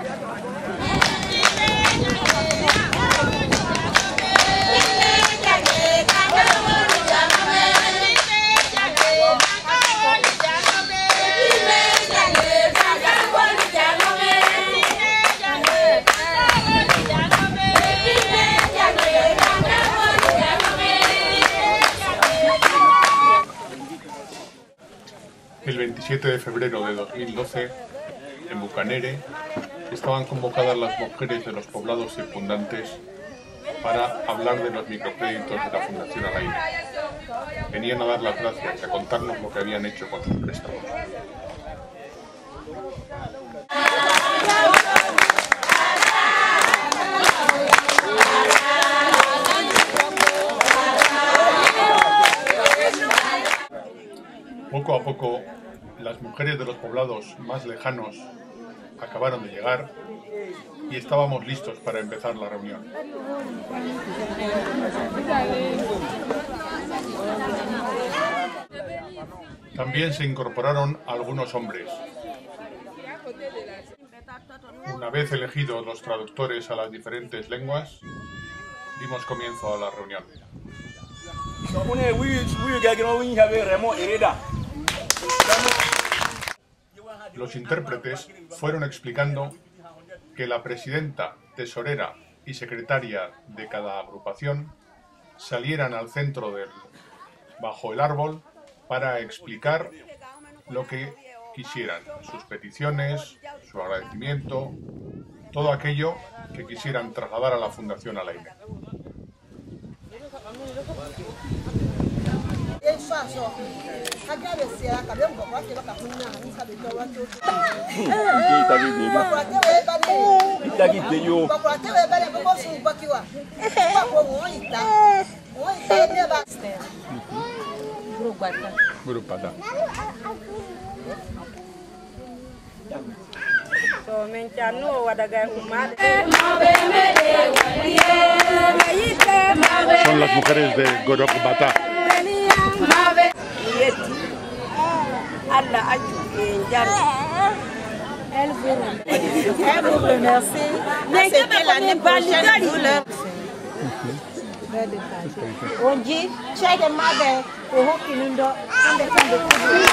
El 27 de febrero de 2012, en Bucanere, estaban convocadas las mujeres de los poblados circundantes para hablar de los microcréditos de la Fundación Alaine. Venían a dar las gracias y a contarnos lo que habían hecho con sus préstamos. Poco a poco, las mujeres de los poblados más lejanos acabaron de llegar y estábamos listos para empezar la reunión. También se incorporaron algunos hombres. Una vez elegidos los traductores a las diferentes lenguas, dimos comienzo a la reunión. Los intérpretes fueron explicando que la presidenta, tesorera y secretaria de cada agrupación salieran al centro bajo el árbol para explicar lo que quisieran, sus peticiones, su agradecimiento, todo aquello que quisieran trasladar a la Fundación Alaine. Grupata. Son las mujeres de Gorokbata. Elle vous remercie. C'était l'année prochaine pour leur... Onji, chez les mabes, au Hokinundo, en défense de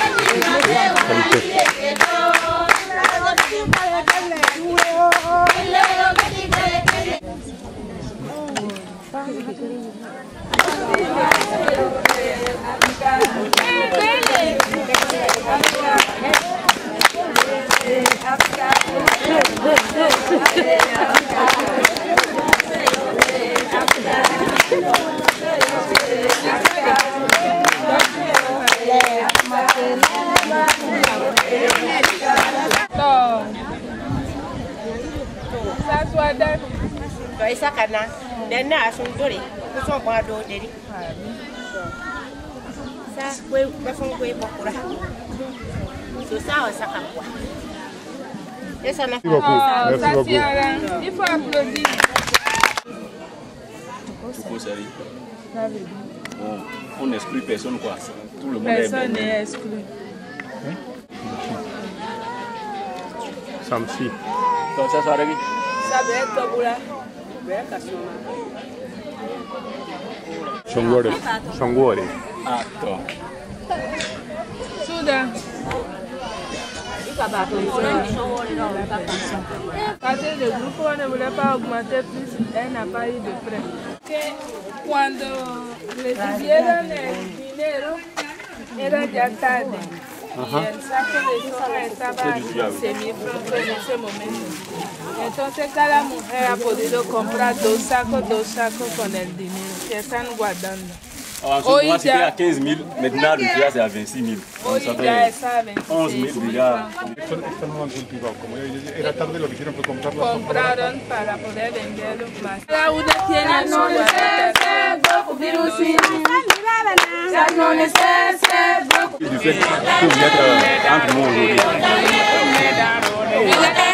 Esa kana dan na sun dore ko so ba do deri sa kwe ba fon kwe bakura so sa o saka kwa esa na il faut applaudir on n'exclut personne quoi, tout le monde personne n'est exclu. Samsi. Donc ça sera réglé. Ça va être boula. Songore. Ah, toi. Soudain. Parce que le groupe ne voulait pas augmenter plus, elle n'a pas eu de prêt. Cuando recibieron el dinero era ya tarde. Y el saco de soja estaba a 15,000 francos en ese momento. Entonces cada mujer ha podido comprar dos sacos con el dinero que están guardando. Hoy moi c'était à 15 000, maintenant le prix c'est à 26 000. Hoy ya está a 11 000 déjà. Esto no lo han cultivado, como era tarde lo que hicieron fue comprarlo. Compraron para poder venderlo más. Cada uno tiene su guardadera. Du fait pour mettre entre nous aujourd'hui.